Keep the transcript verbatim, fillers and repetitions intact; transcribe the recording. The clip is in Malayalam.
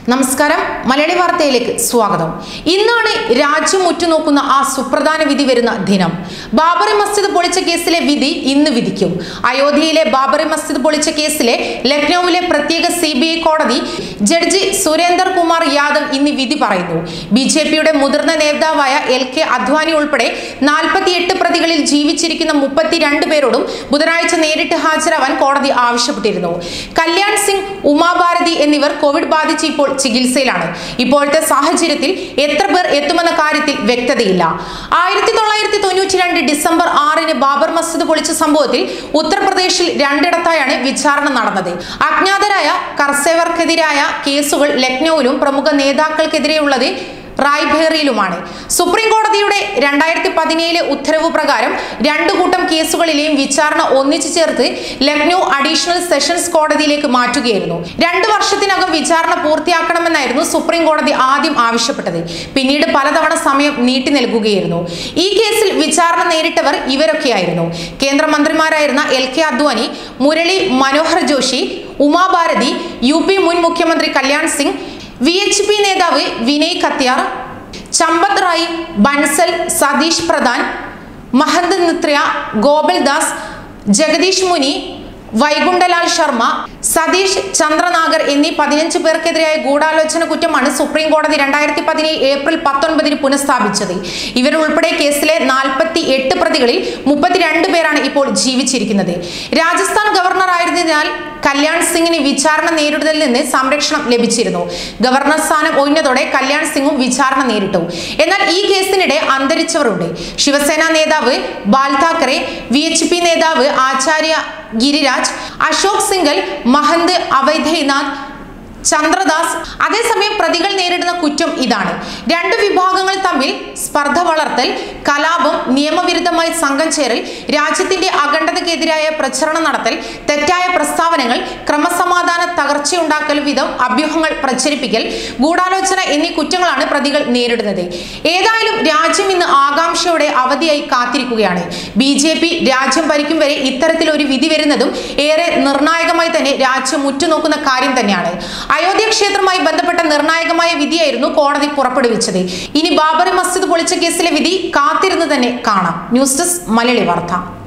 നമസ്കാരം മലയാളി വാർത്തയിലേക്ക് സ്വാഗതം. ഇന്നാണ് രാജ്യം ഉറ്റുനോക്കുന്ന ആ സുപ്രധാന വിധി വരുന്ന ദിനം. ബാബറി മസ്ജിദ് പൊളിച്ച കേസിലെ വിധി ഇന്ന് വിധിക്കും. അയോധ്യയിലെ ബാബറി മസ്ജിദ് പൊളിച്ച കേസിലെ ലക്നൌവിലെ പ്രത്യേക സി ബി ഐ കോടതി ജഡ്ജി സുരേന്ദർ കുമാർ യാദവ് ഇന്ന് വിധി പറയുന്നു. ബി ജെ പിയുടെ മുതിർന്ന നേതാവായ എൽ കെ അദ്വാനി ഉൾപ്പെടെ നാൽപ്പത്തിയെട്ട് പ്രതികളിൽ ജീവിച്ചിരിക്കുന്ന മുപ്പത്തിരണ്ട് പേരോടും ബുധനാഴ്ച നേരിട്ട് ഹാജരാവാൻ കോടതി ആവശ്യപ്പെട്ടിരുന്നു. കല്യാൺ സിംഗ്, ഉമാഭാരതി എന്നിവർ കോവിഡ് ബാധിച്ച് ഇപ്പോൾ ചികിത്സയിലാണ്. ഇപ്പോഴത്തെ സാഹചര്യത്തിൽ എത്ര പേർ എത്തുമെന്ന കാര്യത്തിൽ വ്യക്തതയില്ല. ആയിരത്തി തൊള്ളായിരത്തി തൊണ്ണൂറ്റി രണ്ട് ഡിസംബർ ആറിന് ബാബർ മസ്ജിദ് പൊളിച്ച സംഭവത്തിൽ ഉത്തർപ്രദേശിൽ രണ്ടിടത്തായാണ് വിചാരണ നടന്നത്. അജ്ഞാതരായ കർസേവർക്കെതിരായ കേസുകൾ ലക്നൌവിലും പ്രമുഖ നേതാക്കൾക്കെതിരെയുള്ളത് റായ്ബറേലിയിലുമാണ്. സുപ്രീം കോടതിയുടെ രണ്ടായിരത്തി പതിനേഴിലെ ഉത്തരവ് പ്രകാരം രണ്ടു കൂട്ടം കേസുകളിലെയും വിചാരണ ഒന്നിച്ചു ചേർത്ത് ലക്നൌ അഡീഷണൽ സെഷൻസ് കോടതിയിലേക്ക് മാറ്റുകയായിരുന്നു. രണ്ടു വർഷത്തിനകം വിചാരണ പൂർത്തിയാക്കണമെന്നായിരുന്നു സുപ്രീം കോടതി ആദ്യം ആവശ്യപ്പെട്ടത്. പിന്നീട് പലതവണ സമയം നീട്ടി നൽകുകയായിരുന്നു. ഈ കേസിൽ വിചാരണ നേരിട്ടവർ ഇവരൊക്കെയായിരുന്നു. കേന്ദ്രമന്ത്രിമാരായിരുന്ന L K Advani, Murali Manohar Joshi, Uma Bharati, U P മുൻ മുഖ്യമന്ത്രി Kalyan Singh, V H P നേതാവ് വിനയ് കത്യാർ, ചമ്പത് റായ്, ബൻസൽ, സതീഷ് പ്രധാൻ, മഹന്ത് നിത്യ, ഗോപൽ ദാസ്, ജഗദീഷ് മുനി, വൈകുണ്ഠലാൽ ശർമ്മ, സതീഷ് ചന്ദ്രനാഗർ എന്നീ പതിനഞ്ച് പേർക്കെതിരായ ഗൂഢാലോചന കുറ്റമാണ് സുപ്രീം കോടതി രണ്ടായിരത്തി പതിനേഴ് ഏപ്രിൽ പത്തൊൻപതിന് പുനഃസ്ഥാപിച്ചത്. ഇവരുൾപ്പെടെ കേസിലെ നാൽപ്പത്തി എട്ട് പ്രതികളിൽ മുപ്പത്തിരണ്ട് പേരാണ് ഇപ്പോൾ ജീവിച്ചിരിക്കുന്നത്. രാജസ്ഥാൻ ഗവർണർ ആയിരുന്നതിനാൽ കല്യാൺ സിംഗിന് വിചാരണ നേരിടുന്നതിൽ നിന്ന് സംരക്ഷണം ലഭിച്ചിരുന്നു. ഗവർണർ സ്ഥാനം ഒഴിഞ്ഞതോടെ കല്യാൺ സിംഗും വിചാരണ നേരിട്ടു. എന്നാൽ ഈ കേസിനിടെ അന്തരിച്ചവരുണ്ട്. ശിവസേന നേതാവ് Bal Thackeray, V H P നേതാവ് ആചാര്യ ഗിരിരാജ്, അശോക് സിംഗൽ, മഹന്ത് അവൈധനാഥ്, ചന്ദ്രദാസ്. അതേസമയം പ്രതികൾ നേരിടുന്ന കുറ്റം ഇതാണ്: രണ്ട് വിഭാഗങ്ങൾ തമ്മിൽ സ്പർദ്ധ വളർത്തൽ, കലാപം, നിയമവിരുദ്ധമായി സംഘം ചേരൽ, രാജ്യത്തിന്റെ അഖണ്ഡതയ്ക്കെതിരായ പ്രചരണം നടത്തൽ, തെറ്റായ പ്രസ്താവനകൾ, ക്രമസമാധാന തകർച്ചയുണ്ടാക്കൽ വിധം അഭ്യൂഹങ്ങൾ പ്രചരിപ്പിക്കൽ, ഗൂഢാലോചന എന്നീ കുറ്റങ്ങളാണ് പ്രതികൾ നേരിടുന്നത്. ഏതായാലും രാജ്യം ഇന്ന് ആകാംക്ഷയോടെ അവധിയായി കാത്തിരിക്കുകയാണ്. ബി ജെ പി രാജ്യം ഭരിക്കും വരെ ഇത്തരത്തിലൊരു വിധി വരുന്നതും ഏറെ നിർണായകമായി തന്നെ രാജ്യം ഉറ്റുനോക്കുന്ന കാര്യം തന്നെയാണ്. അയോധ്യ ക്ഷേത്രവുമായി ബന്ധപ്പെട്ട നിർണായകമായ വിധിയായിരുന്നു കോടതി പുറപ്പെടുവിച്ചത്. ഇനി ബാബറി മസ്ജിദ് പൊളിച്ച കേസിലെ വിധി കാത്തിരുന്ന് തന്നെ കാണാം. ന്യൂസ് ഡെസ്ക് മലയാളി വാർത്ത.